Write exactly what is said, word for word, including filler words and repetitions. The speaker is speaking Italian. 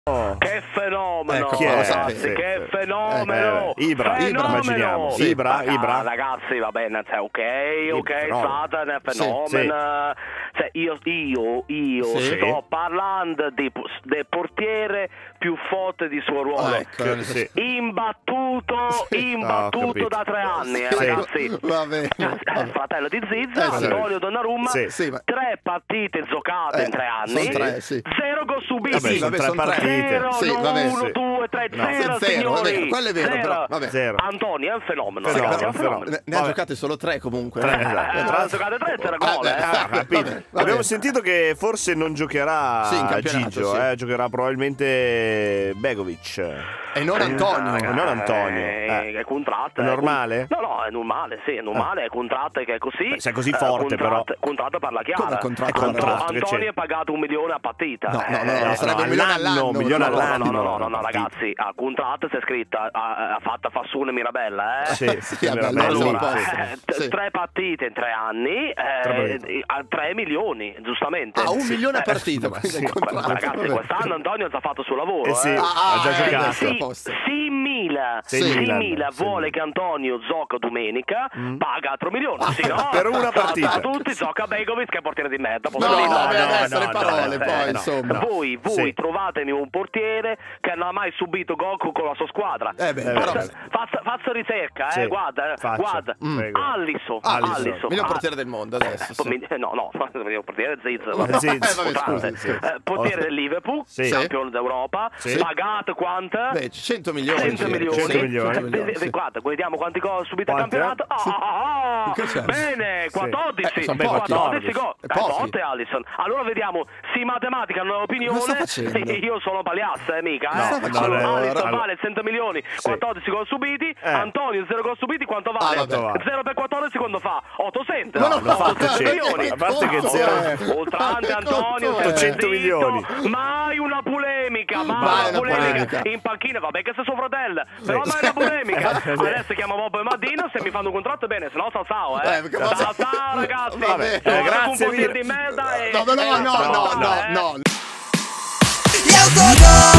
Che fenomeno, ecco, ragazzi, sì, che sì. fenomeno. Eh, Ibra, Ibra, immaginiamo. Sì. Ibra, Ah, Ibra. Ragazzi, va bene, cioè, ok, ok, Ibra, Zlatan è sì, fenomeno. Cioè, io, io, io sì. sto parlando di, del portiere più forte di suo ruolo. Ecco, sì. Imbattuto, imbattuto oh, da tre anni, eh, sì. ragazzi. Va bene. Eh, fratello di Zizza, Eh, sì. Antonio Donnarumma, Sì. Sì, ma... tre partite giocate Eh, in tre anni, sono tre, sì. zero gol subiti. Vabbè, sì, sono vabbè, tre sono tre. partite. Zero, Sì, no, va bene, uno, sì. due, tre, No. zero, Zero, signori. è vero, quello è vero, Zero. però, vabbè. Zero. Antonio è un fenomeno, Fenomeno, ragazzi, è un fenomeno. fenomeno. Ne ha Vabbè. giocate solo tre comunque. Tre, eh. esatto. Eh, Tra- ha giocato tre, zero gol, Vabbè, eh. Ah, capito. vabbè, vabbè. Abbiamo sentito che forse non giocherà Sì, in campionato, Gigio, sì. eh, giocherà probabilmente Begovic. E non Antonio. Eh, non Antonio. eh, Eh. È contratto. È normale? No, no, è normale, sì, è normale, è contratto che è così. Beh, sei così eh, forte, contratto, però. Contratto parla chiara. Come contratto È contratto, Antonio che c'è? Antonio è pagato un milione a partita. No, no, no, Eh, no, sarebbe un milione all'anno. un milione No, no, all'anno. no, no, no, no, no, Partita. ragazzi, a contratto c'è scritta, ha, ha fatto Fassone Mirabella, eh? Sì, Sì, sì, vabbè, veramente. allora Allora, può eh, essere. t- Sì. tre partite in tre anni, eh, Tre partite. a tre milioni, giustamente. Ah, un milione a Eh, partita. ma quindi sì, il Ma contratto. ragazzi, Vabbè. quest'anno Antonio ha già fatto il suo lavoro, Eh sì, eh? Ah, ha già eh, giocato. sì. Sì, posto. Simila Sì, Simila Milan, sì. vuole che Antonio gioca domenica, paga quattro milioni, sì, no? Per una partita. A tutti gioca Begovic che è portiere di merda. No, poverino. vabbè, no, adesso no, le no, parole, no, poi, no, insomma. no. Voi, voi Sì. trovatemi un portiere che non ha mai subito gol con la sua squadra. Eh beh, Eh, però... Faccia, faccia- faccia ricerca, eh, Sì, guarda, eh, faccio. guarda. Mm. Prego. Alisson, Alisson, Alisson. miglior Ah, portiere del mondo adesso. sì. mi- No, no, il portiere Ziz, Eh, vabbè. sì, Eh, vabbè, Importante. scusi, sì. Eh, portiere del Liverpool, Sì. campione d'Europa, Sì. pagato quanto? Beh, cento milioni. cento sì. milioni. cento milioni. cento milioni, Eh, sì. Guarda, vediamo quanti gol ha subito al Quanti, campionato. eh? Ah, ah, ah. Che c'è? Bene, quattordici. Eh, sono pochi. quattordici gol. È È pochi. forte Alisson. Allora vediamo, sì, matematica non è opinione. Cosa sta facendo? Io sono Pagliazza, eh, mica. No, eh. sta facendo? Allora, no, Alisson allora- vale cento milioni, quattordici gol subiti. Eh. Antonio zero gol subiti, quanto vale? Ah, vabbè. zero per quattordici quando fa? ottocento. Ma non lo fate, ottocento cioè, milioni. a parte che Conto zero- è? Oltrante Ma che Antonio, conto è? ottocento zitto. milioni. Mai una polemica, mai, Mai una una polemica. polemica. In panchina, vabbè che sei suo fratello, però mai una polemica. Adesso chiamo Bob e Maddino, se mi fanno un contratto bene, se no ciao ciao, eh. Eh, perché ciao va- ciao ragazzi. Vabbè, Ora eh, grazie un portiere mille. di merda e... No, no, no, e- no, no, eh. no, no. Gli autogol